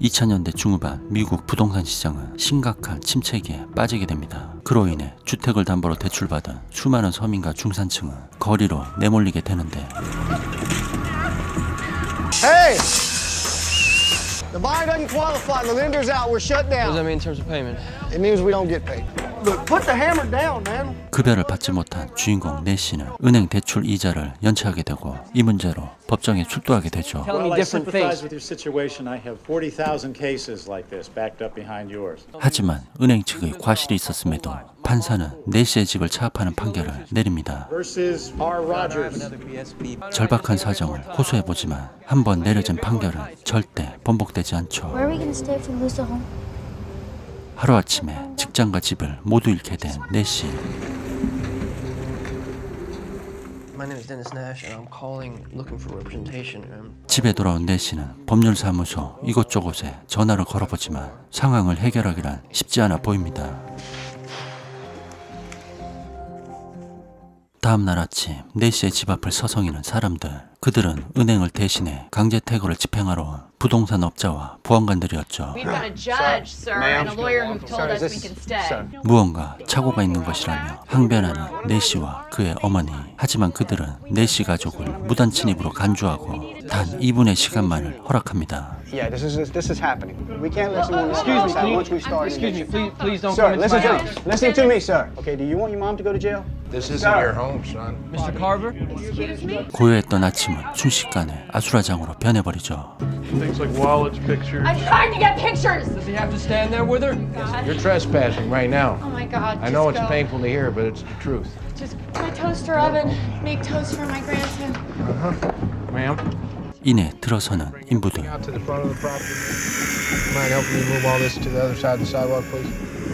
2000년대 중후반 미국 부동산 시장은 심각한 침체기에 빠지게 됩니다. 그로 인해 주택을 담보로 대출받은 수많은 서민과 중산층은 거리로 내몰리게 되는데 Hey! The buyer doesn't qualify. The lender's out. We're shut down. What does that mean in terms of payment? It means we don't get paid. Look, put the hammer down, man. 급여를 받지 못한 주인공 내씨는 은행 대출 이자를 연체하게 되고 이 문제로 법정에 출두하게 되죠. Telling me different things. with your situation. I have 40,000 cases like this backed up behind yours. 하지만 은행 측의 과실이 있었음에도 판사는 내씨의 집을 차압하는 판결을 내립니다. Versus R. Rogers. 절박한 사정을 호소해보지만 한 번 내려진 판결은 절대 번복되지 않죠. Where are we gonna stay if we lose the home? 하루아침에 직장과 집을 모두 잃게 된 내씨. My name is Dennis Nash, and I'm calling looking for representation. 집에 돌아온 내씨는 법률사무소 이곳저곳에 전화를 걸어보지만 상황을 해결하기란 쉽지 않아 보입니다. 다음날 아침 내씨의 집 앞을 서성이는 사람들. 그들은 은행을 대신해 강제 퇴거를 집행하러 온 부동산 업자와 보안관들이었죠. We've got a judge, sir, and a lawyer who told us we can stay. 무언가 착오가 있는 것이라며 항변하는 내씨와 그의 어머니. 하지만 그들은 내씨 가족을 무단 침입으로 간주하고 단 2분의 시간만을 허락합니다. Yeah, this is happening. We can't let someone once we start. Excuse me, please don't Sir, come into my listen house. listen to me, sir. Okay, do you want your mom to go to jail? This isn't your home, son. Mr. Carver? 고요했던 아침은 순식간에 아수라장으로 변해버리죠. Things like wallets, pictures. I'm trying to get pictures! Does he have to stand there with her? You're trespassing right now. Oh my God, I know just it's go. painful to hear, but it's the truth. Just my toaster oven. Make toast for my grandson. Ma'am? 이내 들어서는 인부들. Out to the front of the property. Mind helping me move all this to the other side of the sidewalk, please?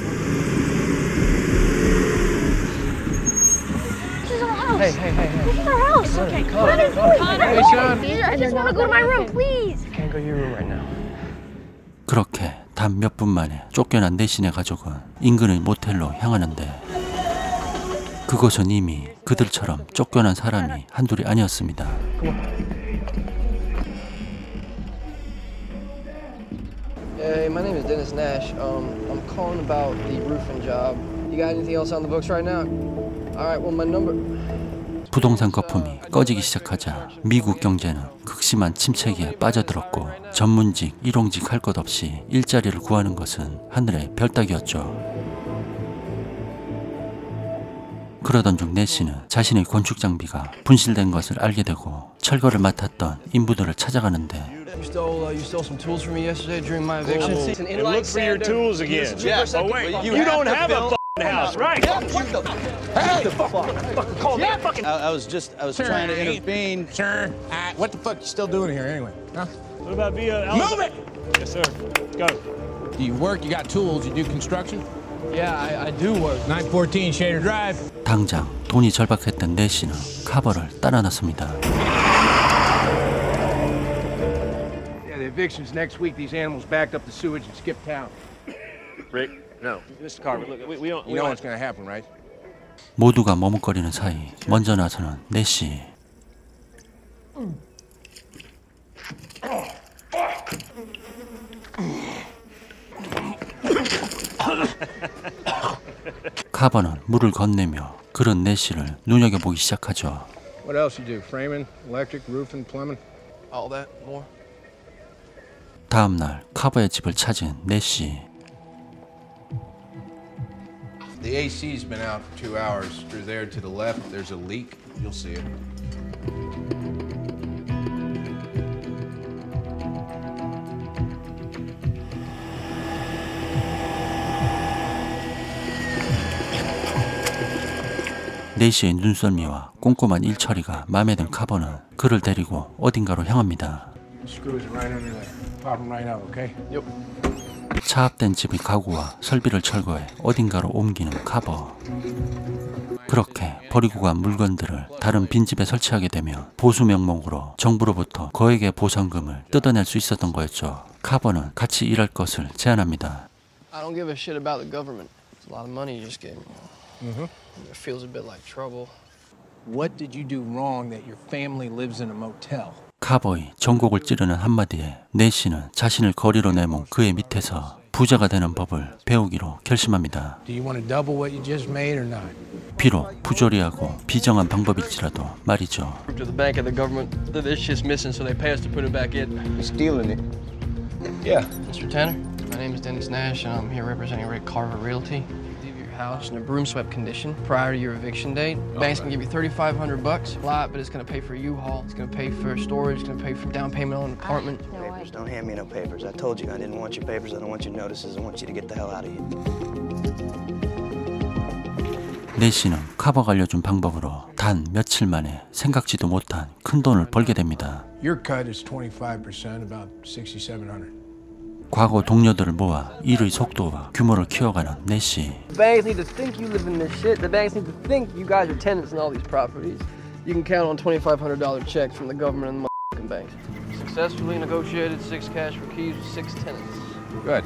This is our house. Hey. This is our house. Okay, Connor, Hey, son. I just want to go to my room, please. You can't go to your room right now. 그렇게 단 몇 분 만에 쫓겨난 내신의 가족은 인근의 모텔로 향하는데 그곳은 이미 그들처럼 쫓겨난 사람이 한둘이 아니었습니다. Hey, my name is Dennis Nash. I'm calling about the roofing job. You got anything else on the books right now? All right, well, my number... 부동산 거품이 꺼지기 시작하자 미국 경제는 극심한 침체기에 빠져들었고 전문직, 일용직 할 것 없이 일자리를 구하는 것은 하늘의 별 따기였죠. 그러던 중 내씨는 자신의 건축 장비가 분실된 것을 알게 되고 철거를 맡았던 인부들을 찾아가는데 You stole some tools from me yesterday during my eviction. It's an And inline look for your sander. tools again. Yeah. Oh wait, you don't have a house, right? I was trying to intervene. Sir, what the fuck you still doing here anyway? Huh? What about via? Move it! Yes, sir. Go. Do you work? You got tools? You do construction? Yeah, I do work. 914 Shader Drive. 당장 돈이 절박했던 내씨는 카버를 따라 나섭니다. Yeah, the eviction's next week. These animals backed up the sewage and skipped town. Rick, no. Mr. Carver, look, we don't. You know what's gonna happen, right? 모두가 머뭇거리는 사이 먼저 나서는 내씨. 카버는 물을 건네며 그런 내씨를 눈여겨보기 시작하죠. What else you do? Framing, electric, roofing, plumbing? All that, more. 다음날 카버의 집을 찾은 내씨. The AC's been out for 2 hours. Through there to the left, there's a leak. You'll see it. 내씨의 눈썰미와 꼼꼼한 일처리가 마음에 든 카버는 그를 데리고 어딘가로 향합니다. Screws are right under there. Pop them right out, okay? Yep. 차압된 집의 가구와 설비를 철거해 어딘가로 옮기는 카버. 그렇게 버리고 간 물건들을 다른 빈집에 설치하게 되면 보수 명목으로 정부로부터 거액의 보상금을 뜯어낼 수 있었던 거였죠. 카버는 같이 일할 것을 제안합니다. I don't give a shit about the government. It's a lot of money you just gave me. It feels a bit like trouble. What did you do wrong that your family lives in a motel? 카버의 전곡을 찌르는 한마디에 내시는 자신을 거리로 내몬 그의 밑에서 부자가 되는 법을 배우기로 결심합니다. Do you want to double what you just made or not? 비록 부조리하고 비정한 방법일지라도 말이죠. To the bank and the government that this shit's missing, so they pay us to put it back in. You're stealing it. Yeah. Mr. Tanner, my name is Dennis Nash, and I'm here representing Rick Carver Realty. Leave your house in a broom swept condition prior to your eviction date. The bank's gonna give you $3,500 a lot, but it's gonna pay for a U-Haul. It's gonna pay for storage. It's gonna pay for down payment on an apartment. Papers. Don't hand me no papers. I told you I didn't want your papers. I don't want your notices. I want you to get the hell out of here. 내시는 카버가 알려준 방법으로 단 며칠 만에 생각지도 못한 큰 돈을 벌게 됩니다. Your cut is 25%, about $6,700. 과거 동료들을 모아 일의 속도와 규모를 키워가는 내시. The banks need to think you live in this shit. The banks need to think you guys are tenants in all these properties. You can count on $2,500 checks from the government and the motherfucking banks. Successfully negotiated 6 cash for keys with 6 tenants. Good.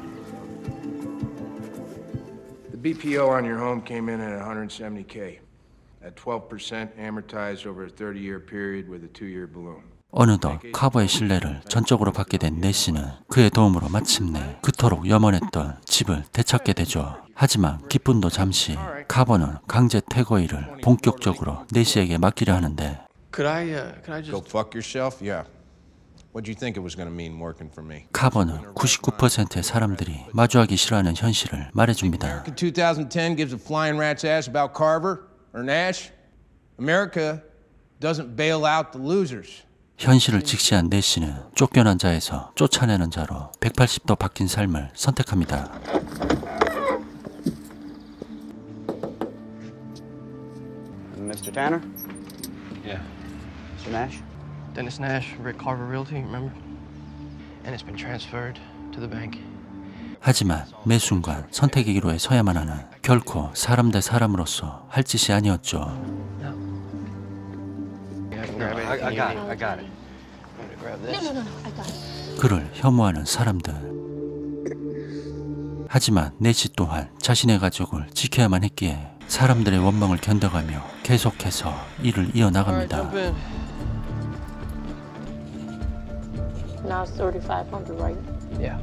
The BPO on your home came in at $170K. At 12% amortized over a 30-year period with a 2-year balloon. 어느덧 카버의 신뢰를 전적으로 받게 된 내시는 그의 도움으로 마침내 그토록 염원했던 집을 되찾게 되죠. 하지만 기쁨도 잠시, 카버는 강제 퇴거 일을 본격적으로 내시에게 맡기려 하는데 Could I just Go fuck yourself? Yeah. What'd you think it was going to mean working for me? 카버는 99%의 사람들이 마주하기 싫어하는 현실을 말해줍니다. America 2010 gives a flying rat's ass about Carver or Nash. America doesn't bail out the losers. 현실을 직시한 내시는 쫓겨난 자에서 쫓아내는 자로 180도 바뀐 삶을 선택합니다. Mr. Tanner? Yeah. Mr. Nash? Dennis Nash, Rick Carver Realty, remember? And it's been transferred to the bank. 하지만 매 순간 선택의 기로에 서야만 하는 결코 사람 대 사람으로서 할 짓이 아니었죠. I got it. Grab this. No, I got it. 그를 혐오하는 사람들. 하지만 내시 또한 자신의 가족을 지켜야만 했기에 사람들의 원망을 견뎌가며 계속해서 일을 이어나갑니다. Now it's 3,500, right? Yeah.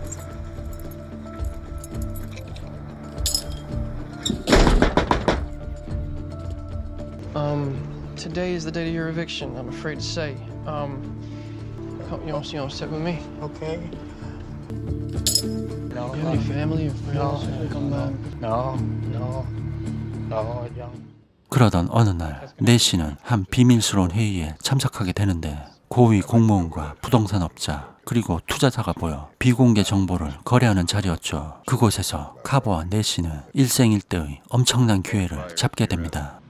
Today is the date of your eviction, I'm afraid to say. You want to sit with me? Okay. No. You have any family or friends who come back? No, I don't. 그러던 어느 날 내시는 한 비밀스러운 회의에 참석하게 되는데 고위 공무원과 부동산업자 그리고 투자자가 모여 비공개 정보를 거래하는 자리였죠. 그곳에서 카버와 내시는 일생일대의 엄청난 기회를 잡게 됩니다.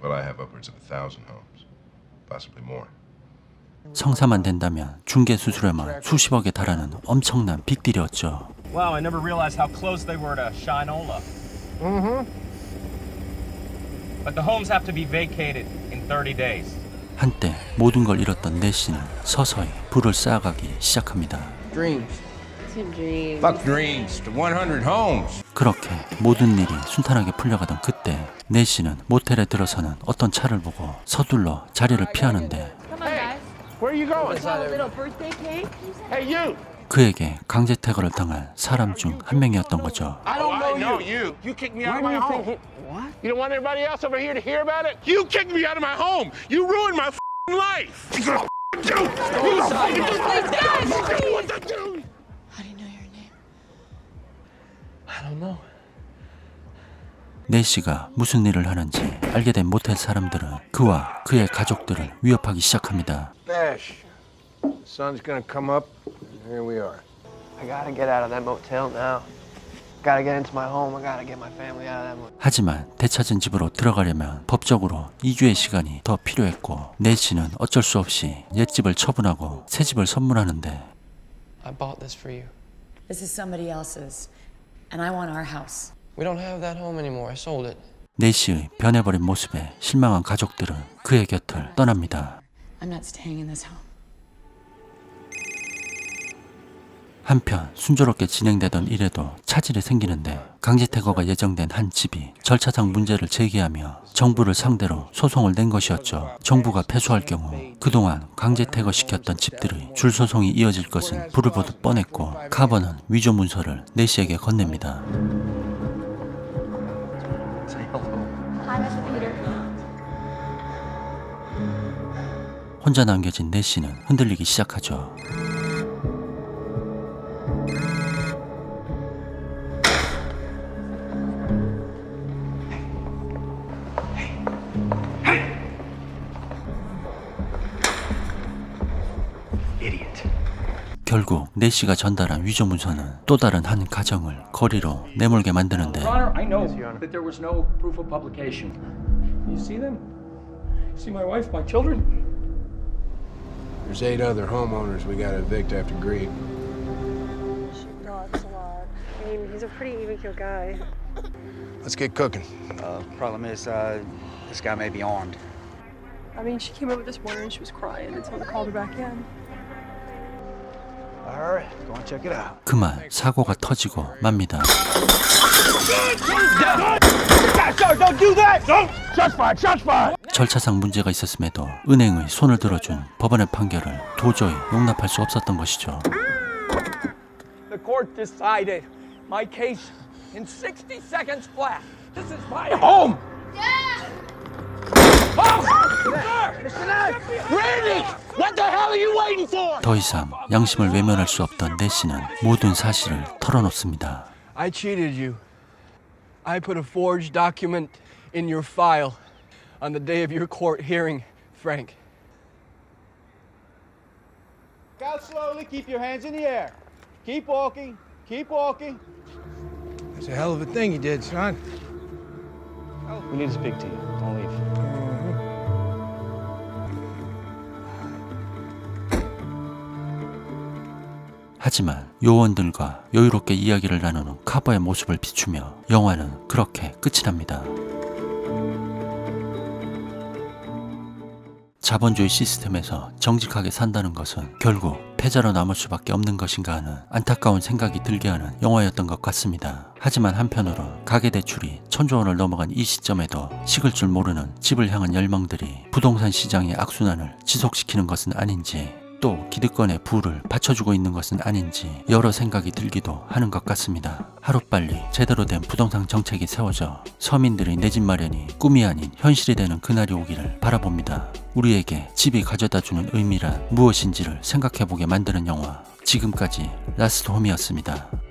성사만 된다면 중개 수수료만 수십억에 달하는 엄청난 빅딜이었죠. Wow, I never realized how close they were to Shinola. But the homes have to be vacated in 30 days. 한때 모든 걸 잃었던 내시는 서서히 불을 쌓아가기 시작합니다. Dreams. Fuck dreams. To 100 homes. 그렇게 모든 일이 순탄하게 풀려가던 그때 내시는 모텔에 들어서는 어떤 차를 보고 서둘러 자리를 피하는데 Come on, guys. Where are you going? Let's have a little birthday cake. Hey, you! 그에게 강제 퇴거를 당할 사람 중 한 명이었던 거죠. I don't know you. You kicked me out of my home. What? You don't want everybody else over here to hear about it? You kicked me out of my home. You ruined my life. How do you know your name? I don't know. 내시가 무슨 일을 하는지 알게 된 모텔 사람들은 그와 그의 가족들을 위협하기 시작합니다. Nash, the sun's gonna come up, and here we are. I gotta get out of that motel now. Gotta get into my home. I gotta get my family out of that motel. 하지만 되찾은 집으로 들어가려면 법적으로 2주의 시간이 더 필요했고 내시는 어쩔 수 없이 옛집을 처분하고 새 집을 선물하는데 I bought this for you. This is somebody else's, and I want our house. We don't have that home anymore. I sold it. 내시의 변해버린 모습에 실망한 가족들은 그의 곁을 떠납니다. I'm not staying in this home. 한편 순조롭게 진행되던 일에도 차질이 생기는데 강제퇴거가 예정된 한 집이 절차상 문제를 제기하며 정부를 상대로 소송을 낸 것이었죠. 정부가 패소할 경우 그동안 강제퇴거 시켰던 집들의 줄 소송이 이어질 것은 불을 보듯 뻔했고, 카버는 위조 문서를 내시에게 건넵니다. 혼자 남겨진 내시는 흔들리기 시작하죠. 결국 내시가 전달한 위조 문서는 또 다른 한 가정을 거리로 내몰게 만드는데, I know that there was no proof of publication. You see them? See my wife, my children? There's 8 other homeowners we gotta evict after Greed. That's a lot. I mean, he's a pretty even-keeled guy. Let's get cooking. Problem is, this guy may be armed. I mean, she came over this morning and she was crying, and so I called her back in. Alright, go and check it out. 그만 사고가 터지고 맙니다. 절차상 문제가 있었음에도 은행의 손을 들어준 법원의 판결을 도저히 용납할 수 없었던 것이죠. The court decided my case in 60 seconds flat. This is my home. Randy! What the hell are you waiting for? 더 이상 양심을 외면할 수 없던 내시는 모든 사실을 털어놓습니다. I cheated you. I put a forged document in your file on the day of your court hearing, Frank. Look out slowly, keep your hands in the air. Keep walking, keep walking. That's a hell of a thing you did, son. We need to speak to you. Don't leave. 하지만 요원들과 여유롭게 이야기를 나누는 카버의 모습을 비추며 영화는 그렇게 끝이 납니다. 자본주의 시스템에서 정직하게 산다는 것은 결국 패자로 남을 수밖에 없는 것인가 하는 안타까운 생각이 들게 하는 영화였던 것 같습니다. 하지만 한편으로 가계대출이 1000조 원을 넘어간 이 시점에도 식을 줄 모르는 집을 향한 열망들이 부동산 시장의 악순환을 지속시키는 것은 아닌지, 또 기득권의 부를 받쳐주고 있는 것은 아닌지 여러 생각이 들기도 하는 것 같습니다. 하루빨리 제대로 된 부동산 정책이 세워져 서민들의 내 집 마련이 꿈이 아닌 현실이 되는 그날이 오기를 바라봅니다. 우리에게 집이 가져다주는 의미란 무엇인지를 생각해보게 만드는 영화, 지금까지 라스트 홈이었습니다.